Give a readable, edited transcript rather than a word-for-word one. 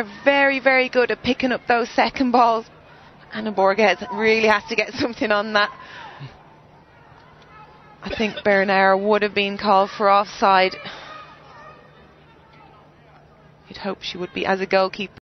very, very good at picking up those second balls. Anna Borges really has to get something on that. I think Bernauer would have been called for offside. You'd hope she would be as a goalkeeper.